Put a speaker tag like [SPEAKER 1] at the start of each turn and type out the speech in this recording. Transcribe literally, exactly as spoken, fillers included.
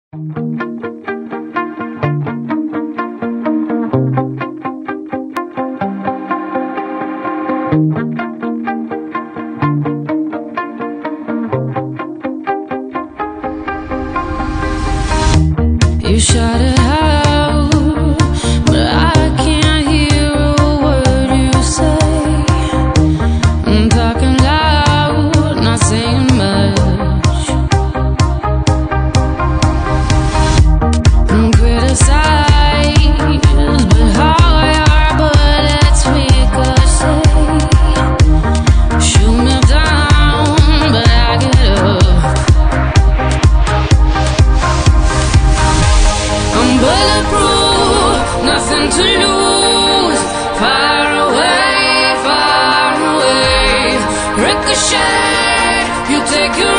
[SPEAKER 1] You shout it out, but I can't hear a word you say. I'm talking loud, not saying much. I'm criticized, but how I are, but it's ricochet. Shoot me down, but I get up. I'm bulletproof, nothing to lose. Far away, far away. Ricochet, you take your